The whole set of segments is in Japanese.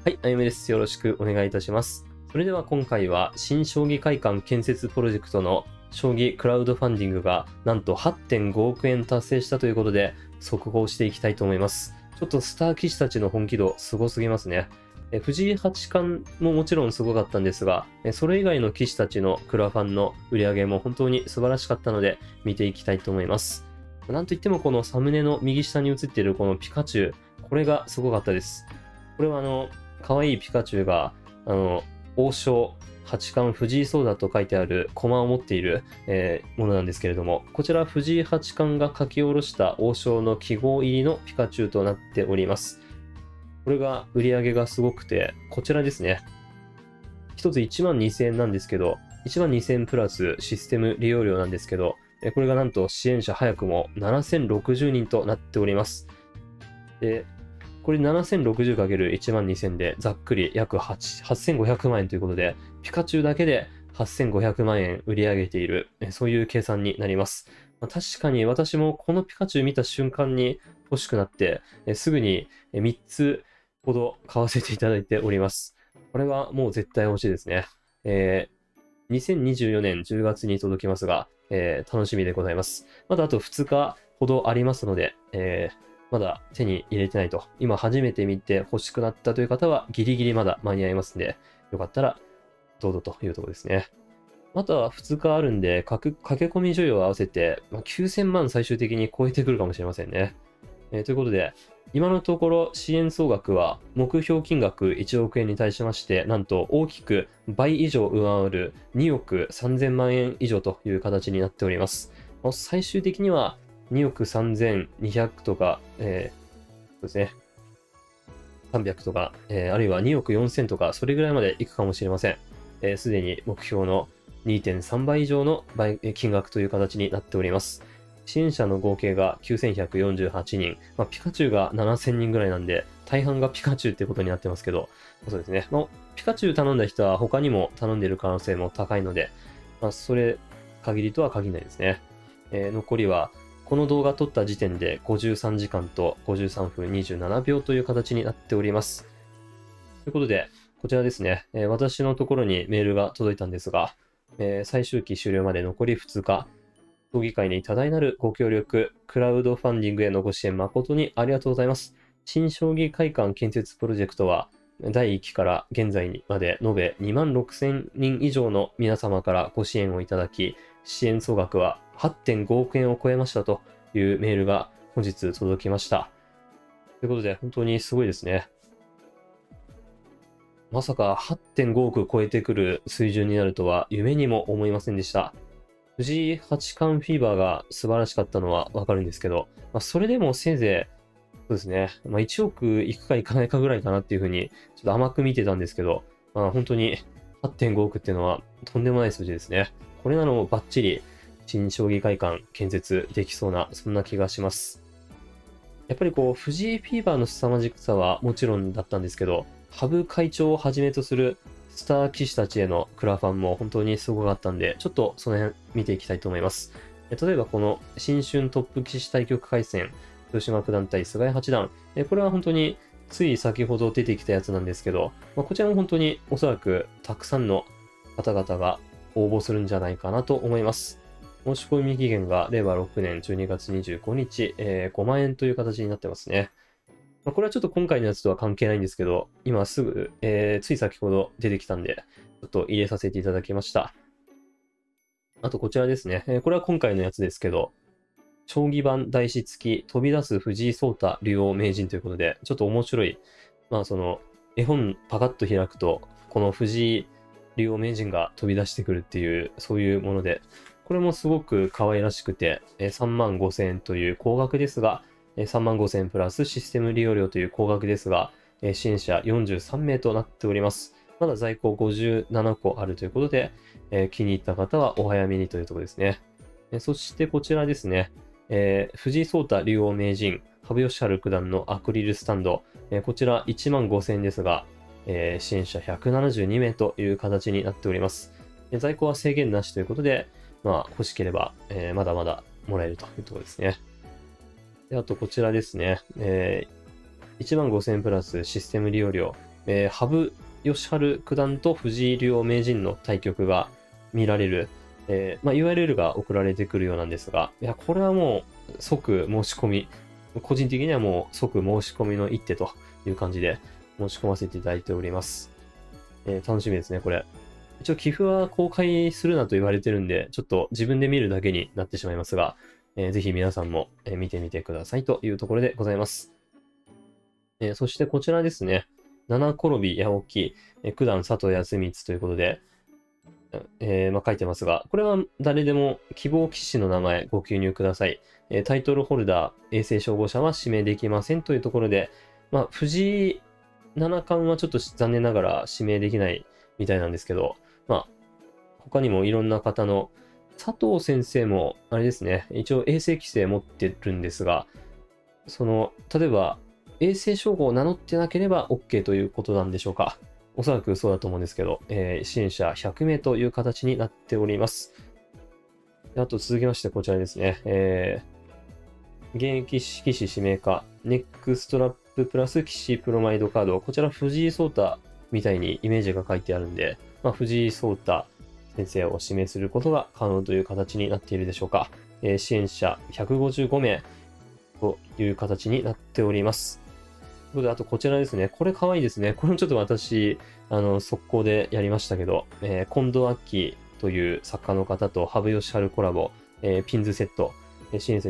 はい、あゆめです。よろしくお願いいたします。それでは今回は新将棋会館建設プロジェクトの将棋クラウドファンディングがなんと8.5億円達成したということで速報していきたいと思います。ちょっとスター棋士たちの本気度すごすぎますね。藤井八冠ももちろんすごかったんですが、それ以外の棋士たちのクラファンの売り上げも本当に素晴らしかったので見ていきたいと思います。なんといってもこのサムネの右下に映っているこのピカチュウ、これがすごかったです。これは可愛いピカチュウが、王将八冠藤井聡太と書いてある駒を持っている、ものなんですけれども、こちら藤井八冠が書き下ろした王将の記号入りのピカチュウとなっております。これが売り上げがすごくて、こちらですね。一つ12,000円なんですけど、12,000円プラスシステム利用料なんですけど、これがなんと支援者早くも7060人となっております。で、これ 7060×12,000 でざっくり約8500万円ということで、ピカチュウだけで8500万円売り上げている、そういう計算になります。確かに私もこのピカチュウ見た瞬間に欲しくなって、すぐに3つほど買わせていただいております。これはもう絶対欲しいですね。2024年10月に届きますが、楽しみでございます。まだあと2日ほどありますので、まだ手に入れてないと。今初めて見て欲しくなったという方はギリギリまだ間に合いますんで、よかったらどうぞというところですね。あとは2日あるんで、駆け込み需要を合わせて、9000万最終的に超えてくるかもしれませんね。ということで、今のところ支援総額は目標金額1億円に対しまして、なんと大きく倍以上上回る2億3000万円以上という形になっております。最終的には2億3200とか、そうですね、300とか、あるいは2億4000とか、それぐらいまでいくかもしれません。すでに目標の 2.3 倍以上の金額という形になっております。支援者の合計が9148人、ピカチュウが7000人ぐらいなんで、大半がピカチュウってことになってますけど、そうですね。ピカチュウ頼んだ人は他にも頼んでいる可能性も高いので、それ限りとは限らないですね。残りは、この動画撮った時点で53時間と53分27秒という形になっております。ということで、こちらですね、私のところにメールが届いたんですが、最終期終了まで残り2日、将棋界に多大なるご協力、クラウドファンディングへのご支援誠にありがとうございます。新将棋会館建設プロジェクトは、第1期から現在まで延べ26,000人以上の皆様からご支援をいただき、支援総額は8.5億円を超えましたというメールが本日届きました。ということで、本当にすごいですね。まさか8.5億超えてくる水準になるとは夢にも思いませんでした。藤井八冠フィーバーが素晴らしかったのはわかるんですけど、それでもせいぜい、そうですね、1億いくかいかないかぐらいかなっていうふうに、ちょっと甘く見てたんですけど、本当に8.5億っていうのはとんでもない数字ですね。これなのもバッチリ新将棋会館建設できそうな、そんな気がします。やっぱりこう、藤井フィーバーの凄まじさはもちろんだったんですけど、羽生会長をはじめとするスター棋士たちへのクラファンも本当にすごかったんで、ちょっとその辺見ていきたいと思います。例えばこの新春トップ棋士対局回戦、豊島九段対菅井八段、これは本当につい先ほど出てきたやつなんですけど、こちらも本当におそらくたくさんの方々が応募するんじゃないかなと思います。申し込み期限が令和6年12月25日、5万円という形になってますね。これはちょっと今回のやつとは関係ないんですけど、今すぐ、つい先ほど出てきたんで、ちょっと入れさせていただきました。あとこちらですね。これは今回のやつですけど、将棋盤台紙付き飛び出す藤井聡太竜王名人ということで、ちょっと面白い、絵本パカッと開くと、この藤井竜王名人が飛び出してくるっていう、そういうもので、これもすごく可愛らしくて、35,000円という高額ですが、35,000円プラスシステム利用料という高額ですが、支援者43名となっております。まだ在庫57個あるということで、気に入った方はお早めにというところですね。そしてこちらですね、藤井聡太竜王名人、羽生善治九段のアクリルスタンド、こちら15,000円ですが、支援者172名という形になっております。在庫は制限なしということで、欲しければ、まだまだもらえるというところですね。であとこちらですね。15,000円プラスシステム利用料。 羽生善治九段と藤井竜王名人の対局が見られる、URL が送られてくるようなんですが、いや、これはもう即申し込み、個人的にはもう即申し込みの一手という感じで申し込ませていただいております。楽しみですね、これ。一応寄付は公開するなと言われてるんで、ちょっと自分で見るだけになってしまいますが、ぜひ皆さんも見てみてくださいというところでございます。そしてこちらですね、七転び八起き、九段佐藤康光ということで、書いてますが、これは誰でも希望棋士の名前ご記入ください。タイトルホルダー、永世称号者は指名できませんというところで、藤井七冠はちょっと残念ながら指名できないみたいなんですけど、他にもいろんな方の、佐藤先生も、あれですね、一応衛生規制持ってるんですが、例えば、衛生称号を名乗ってなければ OK ということなんでしょうか。おそらくそうだと思うんですけど、支援者100名という形になっております。あと続きましてこちらですね。現役棋士指名化、ネックストラッププラス棋士プロマイドカード。こちら藤井聡太みたいにイメージが書いてあるんで、藤井聡太先生を指名することが可能という形になっているでしょうか。支援者155名という形になっております。ということで、あとこちらですね。これ可愛いですね。これもちょっと私、速攻でやりましたけど、近藤明という作家の方と羽生善治コラボ、ピンズセット、支援生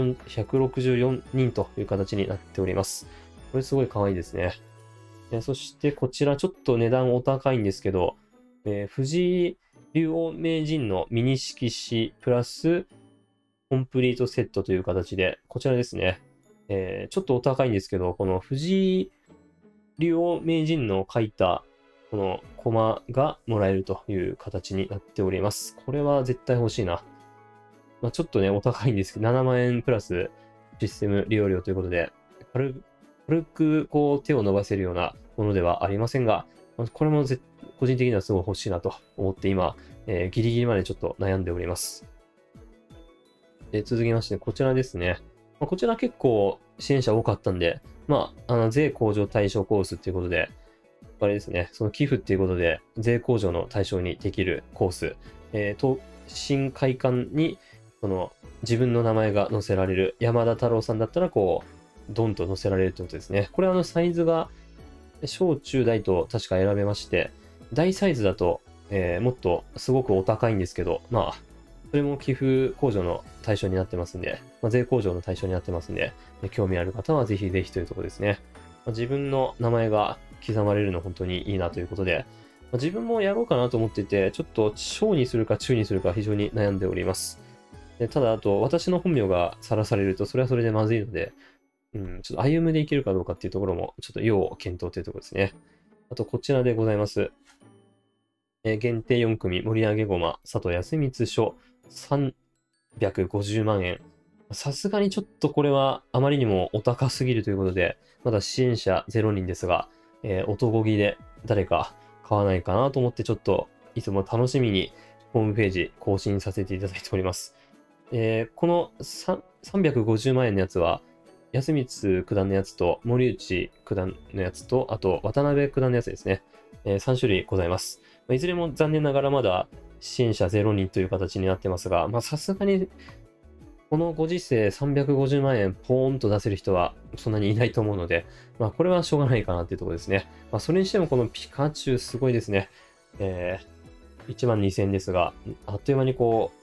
164人という形になっております。これすごい可愛いですね。そしてこちらちょっと値段お高いんですけど、藤井竜王名人のミニ色紙プラスコンプリートセットという形で、こちらですね。ちょっとお高いんですけど、この藤井竜王名人の書いたこのコマがもらえるという形になっております。これは絶対欲しいな。ちょっとね、お高いんですけど、7万円プラスシステム利用料ということで、軽くこう手を伸ばせるようなものではありませんが、これも個人的にはすごい欲しいなと思って今、ギリギリまでちょっと悩んでおります。続きまして、こちらですね。こちら結構支援者多かったんで、税控除対象コースっていうことで、あれですね、その寄付っていうことで、税控除の対象にできるコース、新会館に、自分の名前が載せられる、山田太郎さんだったら、ドンと載せられるってことですね。これサイズが、小中大と確か選べまして、大サイズだと、もっとすごくお高いんですけど、それも寄付控除の対象になってますんで、税控除の対象になってますんで、興味ある方はぜひぜひというところですね。自分の名前が刻まれるの本当にいいなということで、自分もやろうかなと思っていて、ちょっと小にするか中にするか非常に悩んでおります。ただ、あと、私の本名がさらされると、それはそれでまずいので、ちょっと歩夢でいけるかどうかっていうところも、ちょっと要検討というところですね。あと、こちらでございます。限定4組、盛り上げごま、佐藤康光書、350万円。さすがにちょっとこれはあまりにもお高すぎるということで、まだ支援者0人ですが、男気で誰か買わないかなと思ってちょっといつも楽しみにホームページ更新させていただいております。この350万円のやつは、安光九段のやつと森内九段のやつと、あと渡辺九段のやつですね。3種類ございます。いずれも残念ながらまだ支援者0人という形になってますが、さすがにこのご時世350万円ポーンと出せる人はそんなにいないと思うので、これはしょうがないかなっていうところですね。それにしてもこのピカチュウすごいですね。1万2000円ですが、あっという間に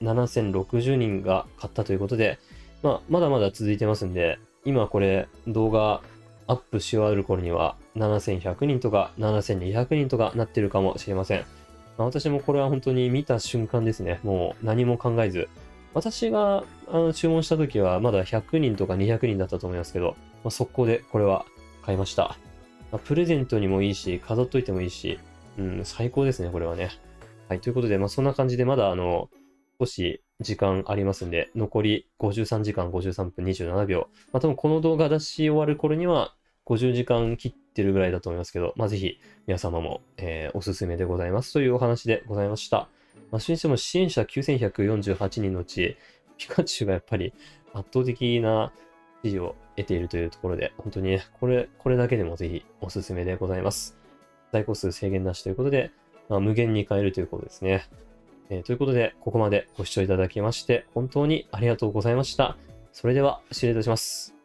7060人が買ったということで、まだまだ続いてますんで、今これ動画アップし終わる頃には7100人とか7200人とかなってるかもしれません。私もこれは本当に見た瞬間ですね。もう何も考えず。私が注文した時はまだ100人とか200人だったと思いますけど、速攻でこれは買いました。プレゼントにもいいし、飾っといてもいいし、最高ですね、これはね。はい、ということで、そんな感じでまだ少し時間ありますんで、残り53時間53分27秒。多分この動画出し終わる頃には50時間切ってるぐらいだと思いますけど、ぜひ皆様も、おすすめでございますというお話でございました。それにしても支援者9148人のうち、ピカチュウがやっぱり圧倒的な支持を得ているというところで、本当にね、これだけでもぜひおすすめでございます。 在庫数制限なしということで、無限に買えるということですね。ということで、ここまでご視聴いただきまして、本当にありがとうございました。それでは、失礼いたします。